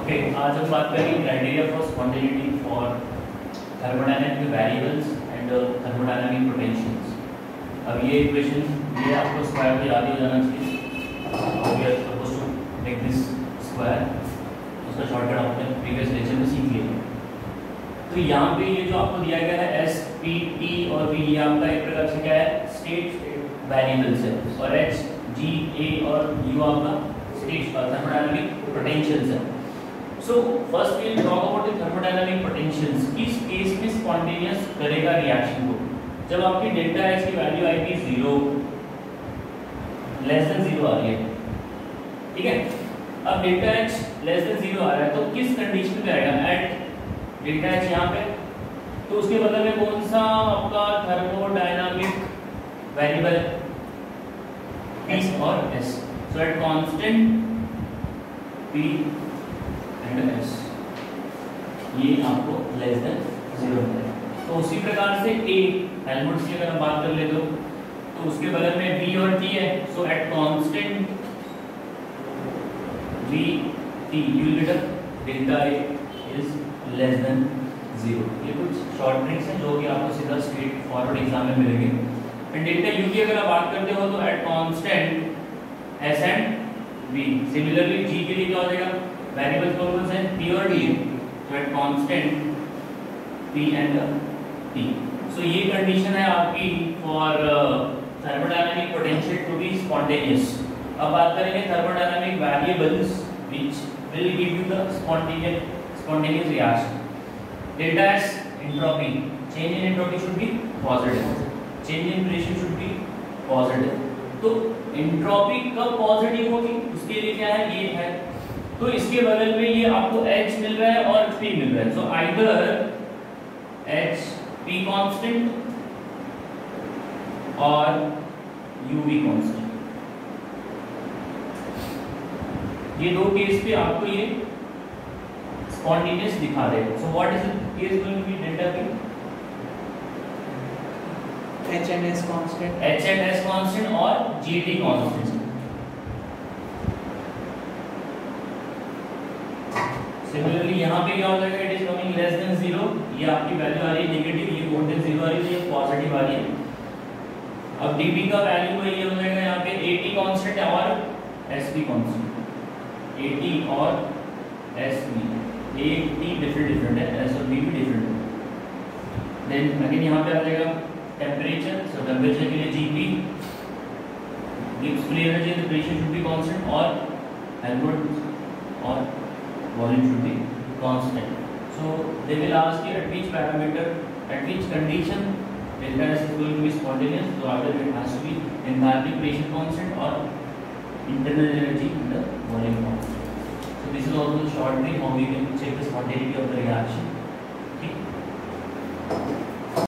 Okay, आज हम बात करेंगे criteria for spontaneity for thermodynamic variables and thermodynamic potentials. अब ये इक्वेशन ये आपको स्क्वायर में याद ही हो जाना चाहिए। We are supposed to take this square, उसका शॉर्टकट आपने प्रीवियस लेक्चर में सीख लिया। तो यहाँ पे ये जो आपको दिया गया है एस पी टी और वी, ये आपका एक प्रकार से क्या है, स्टेट वेरिएबल्स है, और एच जी ए और यू आपका स्टेट थर्मोडायनामिक पोटेंशियल्स है। So first we will talk about the thermodynamic potentials। किस केस में स्पॉन्टेनियस करेगा रिएक्शन को? जब आपकी डेल्टा एच की वैल्यू आएगी 0 लेस देन 0 आ रही है, ठीक है। अब डेल्टा एच लेस देन 0 आ रहा है तो किस कंडीशन पे आएगा? एट डेल्टा एच यहाँ पे, तो उसके बदले में कौन सा आपका थर्मोडायनामिक वेरिएबल P और S। So at constant P and S ये आपको लेस देन 0 है। तो उसी प्रकार से A हेल्महोल्ट्ज़ की अगर हम बात कर ले तो उसके बगल में V और T है। So at constant V T you will get delta A is less than 0। ये कुछ शॉर्ट ट्रिक्स हैं जो कि आपको सीधा स्ट्रेट फॉरवर्ड एग्जाम में मिलेंगे। एंड डेल्टा U की अगर आप बात करते हो तो at constant S and V। Similarly G के लिए क्या हो जाएगा? वेरिएबल्स कौन से हैं? P और D। तो at constant P and T। So ये कंडीशन है आपकी for thermodynamic potential to be spontaneous. अब बात करेंगे thermodynamic variables which will give you the spontaneous reaction. Delta S entropy, change in entropy should be positive, change in pressure should be positive. तो entropy कब positive होगी उसके लिए क्या है, ये है। तो इसके बगल में ये आपको H मिल रहा है और P मिल रहा है। So either H P constant और U V कांस्टेंट। ये दो केस पे आपको ये स्पॉन्टेनियस दिखा देगा। So what is the case going to be delta P? H and S constant, H and S constant और G T कांस्टेंट। सिमिलरली यहाँ पे क्या हो जाएगा? It is coming less than 0। ये आपकी वैल्यू आ रही है नेगेटिव, ये मोर देन 0 आ रही है, ये पॉजिटिव आ रही है। अब dp का वैल्यू है ये हो जाएगा यहाँ पे at कांस्टेंट और sp कांस्टेंट। at और sp, at डिफरेंट है, s और b भी डिफरेंट है। देन अगेन यहाँ पे आ जाएगा टेम्परेचर। सो टेम्परेचर के लिए gp gives free energy, the pressure should be constant और हेल्महोल्ट्ज़ और volume should be constant. So they will ask you at which parameter, at which condition delta S is going to be spontaneous. So either it has to be enthalpy, pressure constant or internal energy in the volume constant. So this is also the short way how we can check the spontaneity of the reaction. Okay.